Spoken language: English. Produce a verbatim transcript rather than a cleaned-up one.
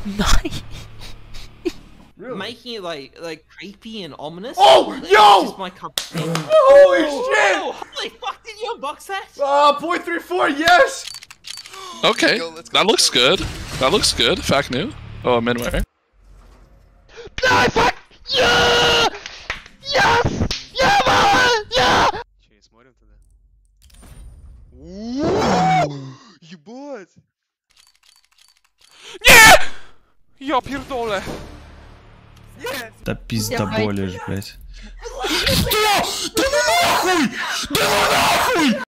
Nice. Really? Making it like like creepy and ominous. Oh, It's yo! just my cup of tea. Holy shit! Oh, holy fuck! Did you unbox that? Uh, point three four, yes! Okay, Go, let's go, that looks let's go. good. That looks good. Fact new. Oh, midway. No, fuck! Yeah! Yes! Yeah, mama! Yeah! Че, не смотрим тогда? Ебать! Nie! Ja pierdolę! Да пиздоболишь, блядь. Да ну нахуй! Да ну нахуй!